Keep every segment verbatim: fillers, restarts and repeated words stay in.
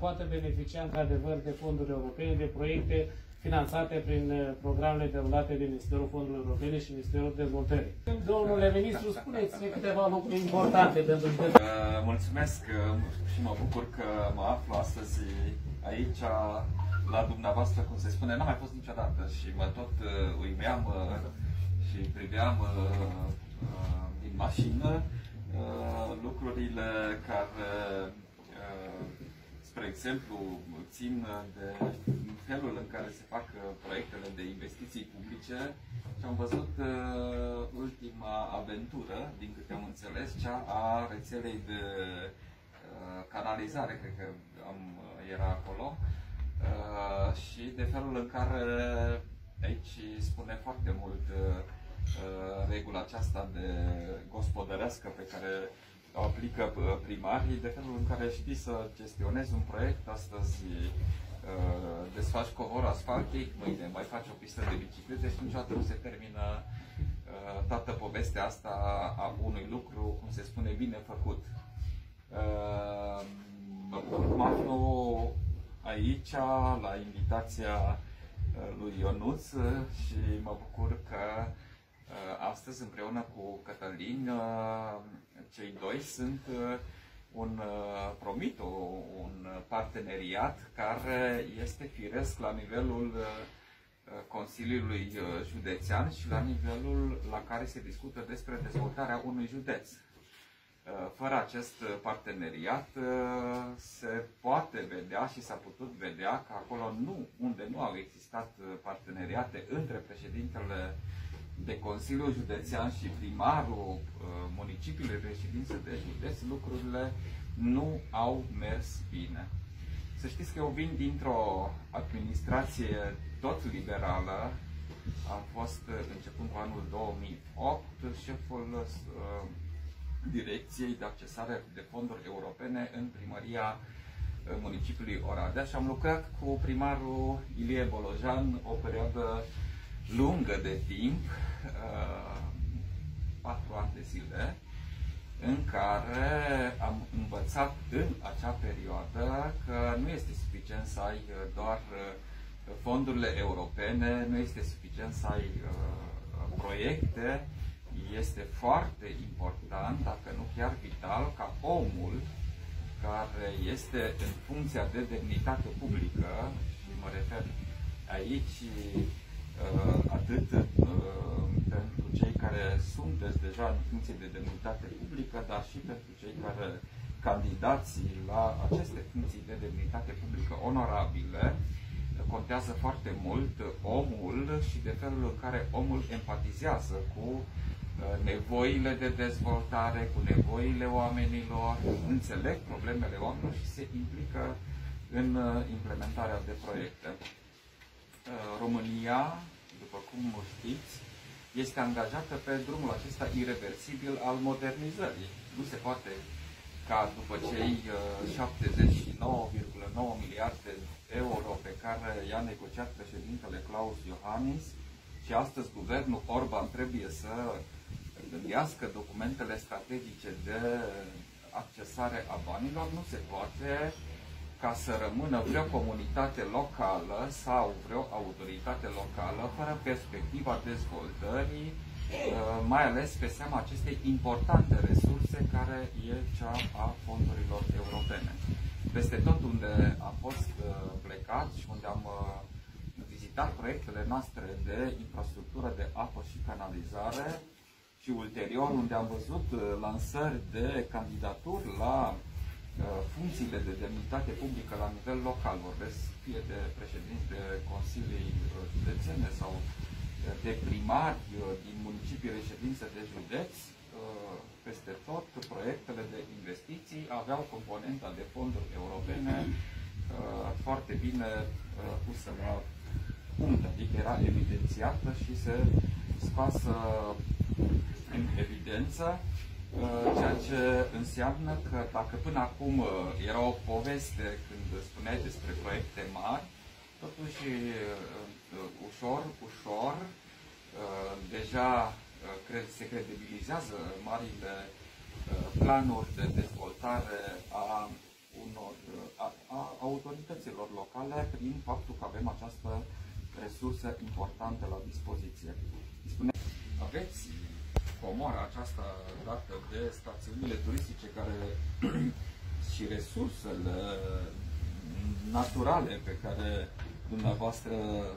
poată beneficia într-adevăr de fonduri europene, de proiecte finanțate prin programele derulate de Ministerul Fondurilor Europene și Ministerul Dezvoltării. Domnule ministru, spuneți-ne câteva lucruri importante pentru că... Mulțumesc și mă bucur că mă aflu astăzi aici la dumneavoastră, cum se spune, n-am mai fost niciodată și mă tot uimeam și priveam din mașină lucrurile care, spre exemplu, țin de felul în care se fac proiectele de investiții publice și am văzut ultima aventură, din câte am înțeles, cea a rețelei de canalizare, cred că am, era acolo, și de felul în care aici spune foarte mult regula aceasta de gospodărească pe care o aplică primarii, de felul în care știi să gestionezi un proiect. Astăzi desfaci covorul asfaltic, mâine mai faci o pistă de biciclete și niciodată nu se termină toată povestea asta a unui lucru, cum se spune, bine făcut. Mă bucur că mă aflu aici la invitația lui Ionuț și mă bucur că astăzi, împreună cu Cătălin, cei doi sunt un, promit un parteneriat care este firesc la nivelul Consiliului Județean și la nivelul la care se discută despre dezvoltarea unui județ. Fără acest parteneriat se poate vedea și s-a putut vedea că acolo nu, unde nu au existat parteneriate între președintele de Consiliul Județean și primarul municipiului reședință de județ, lucrurile nu au mers bine. Să știți că eu vin dintr-o administrație tot liberală. Am fost, începând cu anul două mii opt, șeful uh, Direcției de Accesare de Fonduri Europene în primăria municipiului Oradea și am lucrat cu primarul Ilie Bolojan o perioadă lungă de timp, patru ani de zile, în care am învățat în acea perioadă că nu este suficient să ai doar fondurile europene, nu este suficient să ai proiecte, este foarte important, dacă nu chiar vital, ca omul care este în funcția de demnitate publică, și mă refer aici atât pentru cei care sunteți deja în funcție de demnitate publică, dar și pentru cei care candidați la aceste funcții de demnitate publică onorabile, contează foarte mult omul și de felul în care omul empatizează cu nevoile de dezvoltare, cu nevoile oamenilor, înțeleg problemele oamenilor și se implică în implementarea de proiecte. România, după cum știți, este angajată pe drumul acesta irreversibil al modernizării. Nu se poate ca după cei șaptezeci și nouă virgulă nouă miliarde de euro pe care i-a negociat președintele Klaus Iohannis și astăzi guvernul Orban trebuie să gândească documentele strategice de accesare a banilor, nu se poate ca să rămână vreo comunitate locală sau vreo autoritate locală fără perspectiva dezvoltării, mai ales pe seama acestei importante resurse care e cea a fondurilor europene. Peste tot unde am fost plecat și unde am vizitat proiectele noastre de infrastructură de apă și canalizare și ulterior unde am văzut lansări de candidaturi la funcțiile de demnitate publică la nivel local, vorbesc fie de președinți de consilii județene sau de primari din municipii reședință de județ, peste tot proiectele de investiții aveau componenta de fonduri europene foarte bine pusă la punct, adică era evidențiată și se scoasă în evidență, ceea ce înseamnă că dacă până acum era o poveste când spuneai despre proiecte mari, totuși ușor, ușor, deja se credibilizează marile planuri de dezvoltare a unor, a, a autorităților locale prin faptul că avem această resursă importantă la dispoziție. Spune, aveți comora aceasta dată de stațiunile turistice care și resursele naturale pe care dumneavoastră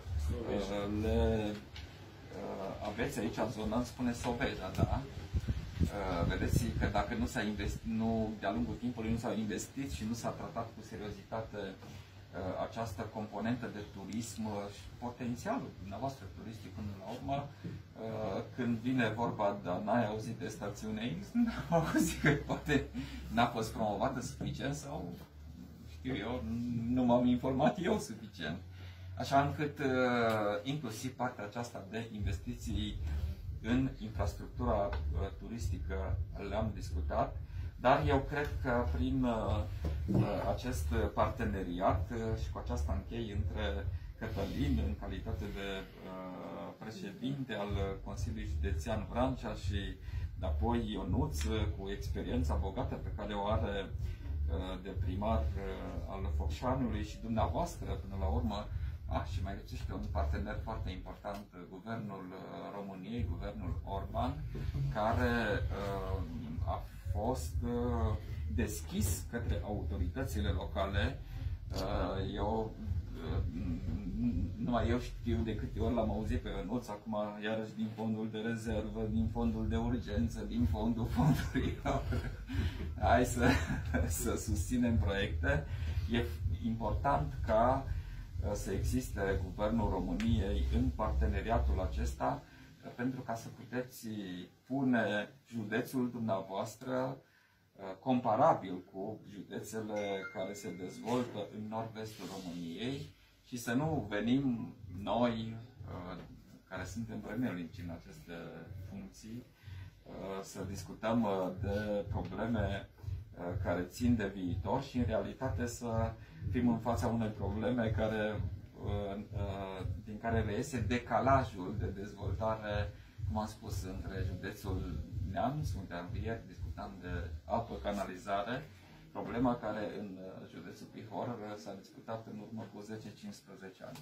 le aveți aici în zonă, îmi spune Soveja, da? Vedeți că dacă nu s-a investit, nu, de-a lungul timpului nu s-a investit și nu s-a tratat cu seriozitate această componentă de turism și potențialul dumneavoastră turistic până la urmă, când vine vorba de n-ai auzit de stațiune X, n-am auzit că poate n-a fost promovată suficient sau, știu eu, nu m-am informat eu suficient. Așa încât inclusiv partea aceasta de investiții în infrastructura turistică le-am discutat, dar eu cred că prin acest parteneriat și cu aceasta închei între Cătălin, în calitate de președinte al Consiliului Județean Vrancea și apoi Ionuț, cu experiența bogată pe care o are de primar al Focșanului și dumneavoastră, până la urmă, Ah, și mai lipsește un partener foarte important, Guvernul României, Guvernul Orban, care uh, a fost uh, deschis către autoritățile locale. Uh, eu, uh, numai eu știu de câte ori l-am auzit pe Ionuț, acum iarăși din fondul de rezervă, din fondul de urgență, din fondul fondurilor. Hai să, să susținem proiecte. E important ca să existe Guvernul României în parteneriatul acesta, pentru ca să puteți pune județul dumneavoastră comparabil cu județele care se dezvoltă în nord-vestul României și să nu venim noi, care suntem premiernici în aceste funcții, să discutăm de probleme care țin de viitor și în realitate să fim în fața unei probleme care, din care reiese decalajul de dezvoltare, cum am spus, între județul Neamț, unde ieri discutam de apă, canalizare, problema care în județul Bihor s-a discutat în urmă cu zece cincisprezece ani.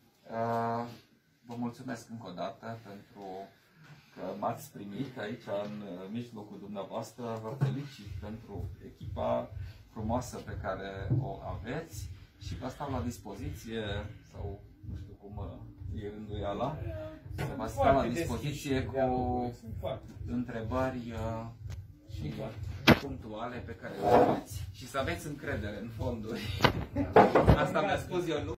Vă mulțumesc încă o dată pentru că m-ați primit aici în mijlocul dumneavoastră. Vă felicit pentru echipa frumoasă pe care o aveți și vă stau la dispoziție, sau nu știu cum e rânduiala, să vă stau la dispoziție cu întrebări și punctuale pe care le aveți și să aveți încredere în fonduri. Asta mi-a spus eu, nu?